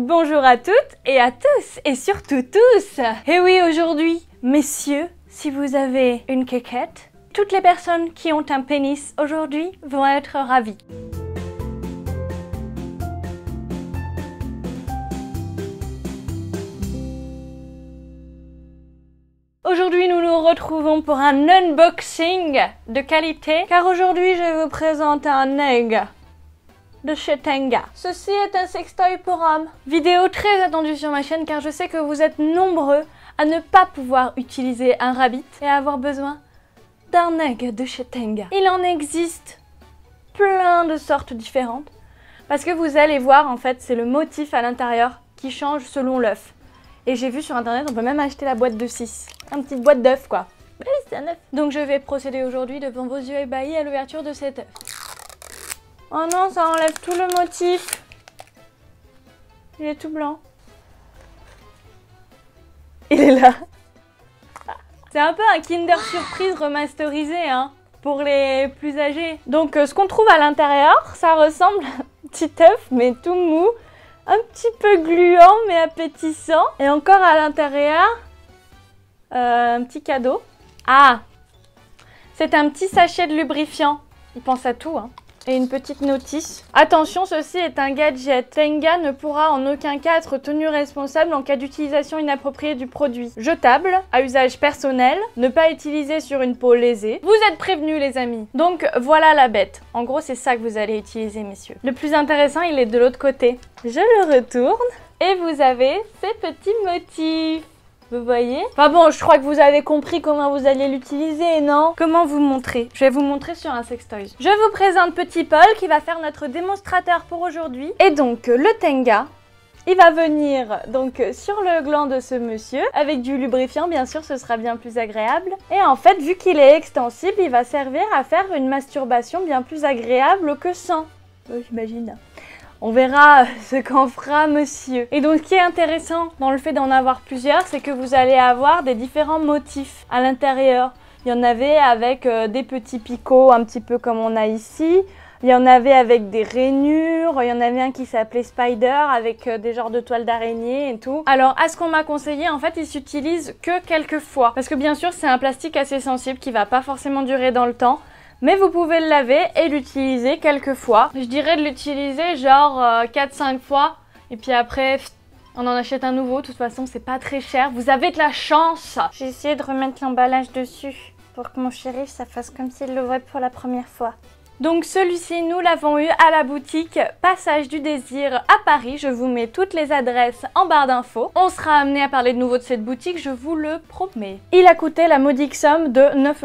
Bonjour à toutes et à tous, et surtout tous. Et oui, aujourd'hui, messieurs, si vous avez une quéquette, toutes les personnes qui ont un pénis aujourd'hui vont être ravies. Aujourd'hui, nous nous retrouvons pour un unboxing de qualité, car aujourd'hui, je vous présente un egg de chez Tenga. Ceci est un sextoy pour hommes. Vidéo très attendue sur ma chaîne, car je sais que vous êtes nombreux à ne pas pouvoir utiliser un rabbit et à avoir besoin d'un egg de chez Tenga. Il en existe plein de sortes différentes, parce que vous allez voir, en fait, c'est le motif à l'intérieur qui change selon l'œuf. Et j'ai vu sur internet, on peut même acheter la boîte de 6. Une petite boîte d'œufs, quoi. Oui, c'est un œuf. Donc je vais procéder aujourd'hui devant vos yeux ébahis à l'ouverture de cet œuf. Oh non, ça enlève tout le motif. Il est tout blanc. Il est là. C'est un peu un Kinder Surprise remasterisé, hein, pour les plus âgés. Donc ce qu'on trouve à l'intérieur, ça ressemble à un petit œuf, mais tout mou. Un petit peu gluant, mais appétissant. Et encore à l'intérieur, un petit cadeau. Ah, c'est un petit sachet de lubrifiant. Il pense à tout, hein. Et une petite notice. Attention, ceci est un gadget. Tenga ne pourra en aucun cas être tenu responsable en cas d'utilisation inappropriée du produit. Jetable, à usage personnel, ne pas utiliser sur une peau lésée. Vous êtes prévenus, les amis. Donc voilà la bête. En gros, c'est ça que vous allez utiliser, messieurs. Le plus intéressant, il est de l'autre côté. Je le retourne et vous avez ces petits motifs. Vous voyez? Enfin bon, je crois que vous avez compris comment vous allez l'utiliser, non? Comment vous montrer? Je vais vous montrer sur un sextoy. Je vous présente Petit Paul qui va faire notre démonstrateur pour aujourd'hui. Et donc, le Tenga, il va venir donc sur le gland de ce monsieur, avec du lubrifiant, bien sûr, ce sera bien plus agréable. Et en fait, vu qu'il est extensible, il va servir à faire une masturbation bien plus agréable que sans. J'imagine. On verra ce qu'en fera monsieur. Et donc ce qui est intéressant dans le fait d'en avoir plusieurs, c'est que vous allez avoir des différents motifs à l'intérieur. Il y en avait avec des petits picots, un petit peu comme on a ici. Il y en avait avec des rainures, il y en avait un qui s'appelait Spider avec des genres de toiles d'araignée et tout. Alors à ce qu'on m'a conseillé, en fait il s'utilise que quelques fois. Parce que bien sûr c'est un plastique assez sensible qui va pas forcément durer dans le temps. Mais vous pouvez le laver et l'utiliser quelques fois. Je dirais de l'utiliser genre 4-5 fois. Et puis après, on en achète un nouveau. De toute façon, c'est pas très cher. Vous avez de la chance. J'ai essayé de remettre l'emballage dessus pour que mon chéri, ça fasse comme s'il l'ouvrait pour la première fois. Donc celui-ci, nous l'avons eu à la boutique Passage du Désir à Paris. Je vous mets toutes les adresses en barre d'infos. On sera amené à parler de nouveau de cette boutique, je vous le promets. Il a coûté la modique somme de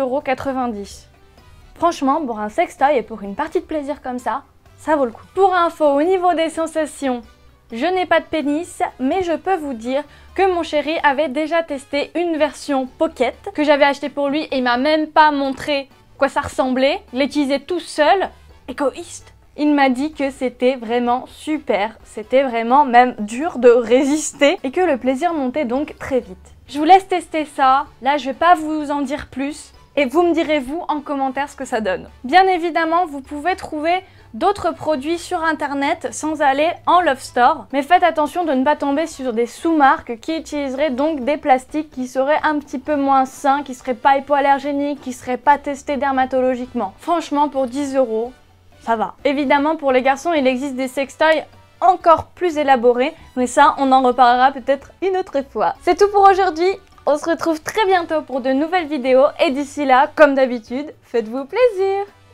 9,90 €. Franchement, pour un sextoy et pour une partie de plaisir comme ça vaut le coup. Pour info, au niveau des sensations, je n'ai pas de pénis, mais je peux vous dire que mon chéri avait déjà testé une version Pocket que j'avais achetée pour lui et il m'a même pas montré quoi ça ressemblait. Il l'utilisait tout seul, égoïste. Il m'a dit que c'était vraiment super, c'était vraiment même dur de résister et que le plaisir montait donc très vite. Je vous laisse tester ça, là je vais pas vous en dire plus. Et vous me direz vous en commentaire ce que ça donne. Bien évidemment, vous pouvez trouver d'autres produits sur internet sans aller en Love Store. Mais faites attention de ne pas tomber sur des sous-marques qui utiliseraient donc des plastiques qui seraient un petit peu moins sains, qui seraient pas hypoallergéniques, qui seraient pas testés dermatologiquement. Franchement, pour 10 €, ça va. Évidemment, pour les garçons, il existe des sextoys encore plus élaborés. Mais ça, on en reparlera peut-être une autre fois. C'est tout pour aujourd'hui. On se retrouve très bientôt pour de nouvelles vidéos et d'ici là, comme d'habitude, faites-vous plaisir!